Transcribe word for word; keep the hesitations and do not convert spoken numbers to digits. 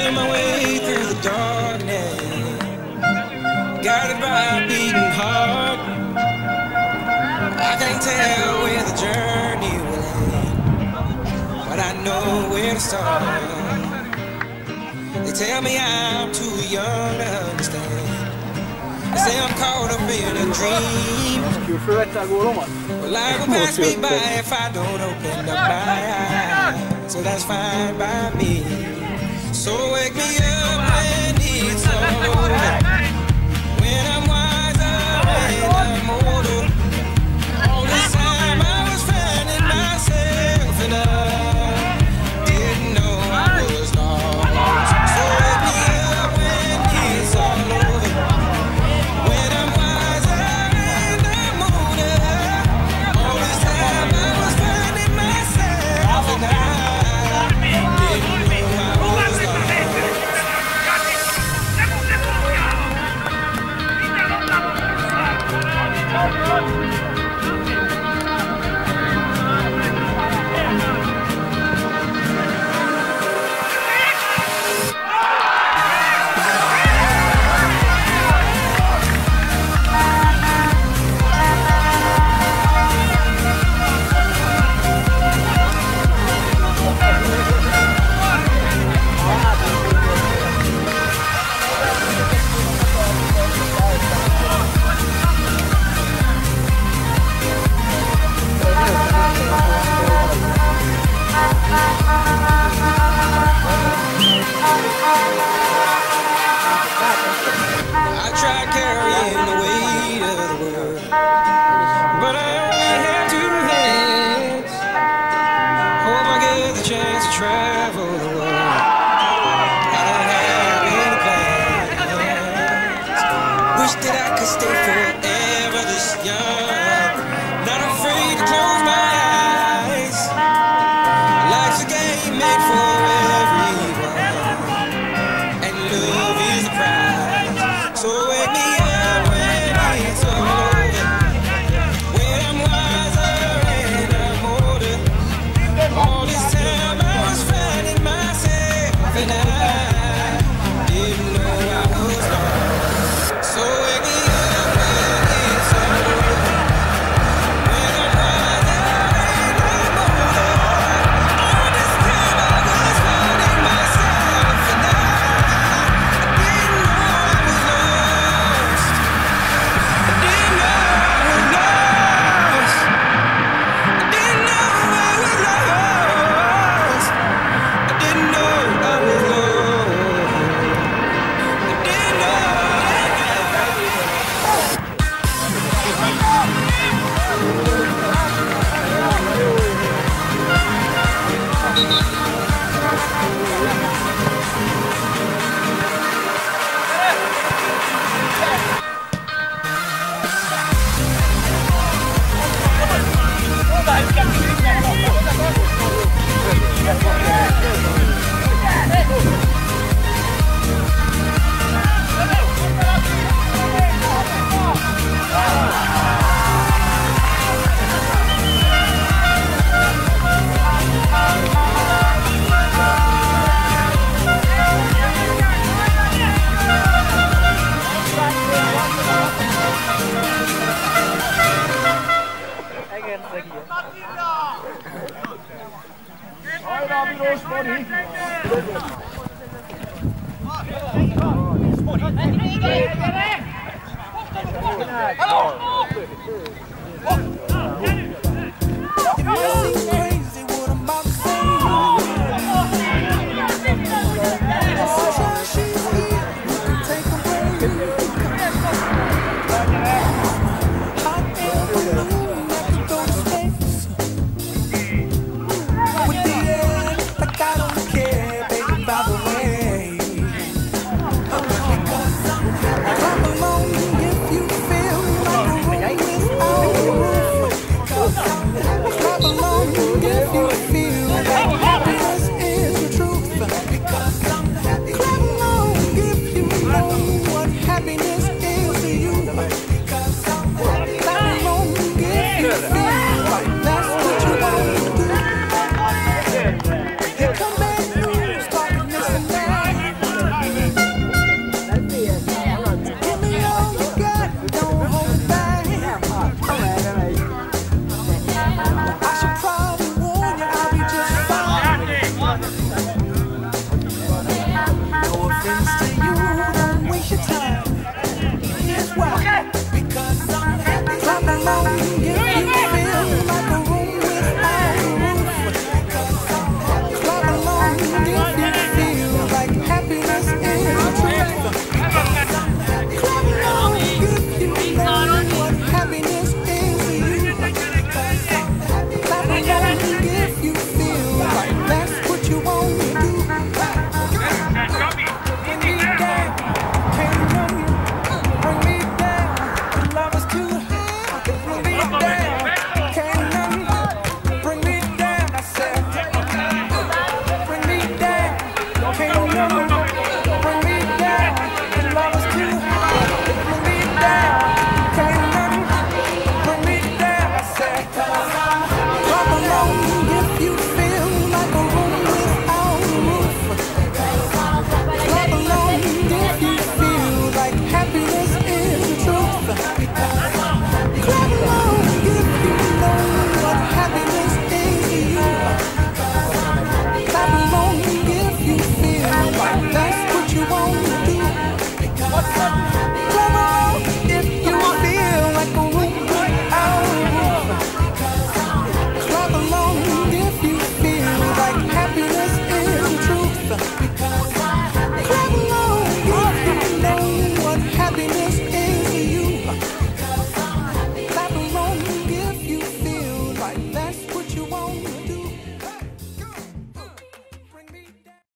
feeling my way through the darkness, guided by a beating heart. I can't tell where the journey will end, but I know where to start. They tell me I'm too young to understand. They say I'm caught up in a dream. Well, life will pass me by if I don't open up my eyes, so that's fine by me. So wake me up when it's all over, when I'm wiser and I'm older. All this time I was finding myself and I didn't know I was lost. So wake me up when it's all over, when I'm wiser and I'm older. All this time I was finding myself and I didn't know I was lost. I tried carrying the weight of the world, but I only have two hands. Hope I get the chance to travel the world. I don't have any plans. Wish that I could stay forever this young, not afraid to close my eyes. Life's a game made for everyone, and love is the prize. So wake me up when it's all over, when I'm wiser and I'm older. All this time I was finding myself and I didn't know I was lost. So wake me up when it's all over, when I'm wiser and I'm older. All this time I was finding myself and I didn't know I was lost. I didn't know I was lost. I didn't know I was lost. I didn't know I was lost. I didn't know. Hello!